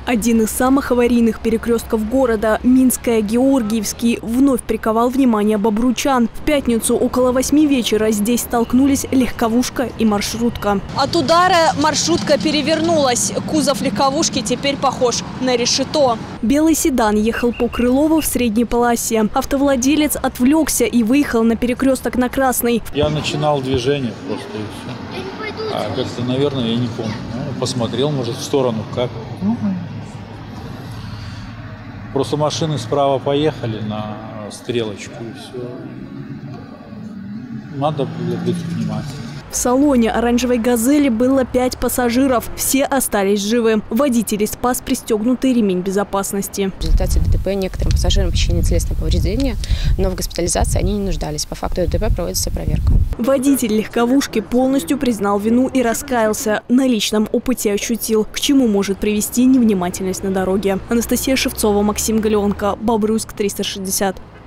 Один из самых аварийных перекрестков города, Минская-Георгиевский, вновь приковал внимание бобручан. В пятницу около 8 вечера здесь столкнулись легковушка и маршрутка. От удара маршрутка перевернулась. Кузов легковушки теперь похож на решето. Белый седан ехал по Крылову в средней полосе. Автовладелец отвлекся и выехал на перекресток на красный. Я начинал движение просто и все. А как-то, наверное, я не помню. Посмотрел, может, в сторону как. Просто машины справа поехали на стрелочку и все. Надо было быть внимательным. В салоне оранжевой «Газели» было 5 пассажиров. Все остались живы. Водитель спас пристегнутый ремень безопасности. В результате ДТП некоторым пассажирам причинили телесные повреждения, но в госпитализации они не нуждались. По факту ДТП проводится проверка. Водитель легковушки полностью признал вину и раскаялся. На личном опыте ощутил, к чему может привести невнимательность на дороге. Анастасия Шевцова, Максим Галеонко, Бобруйск, 360.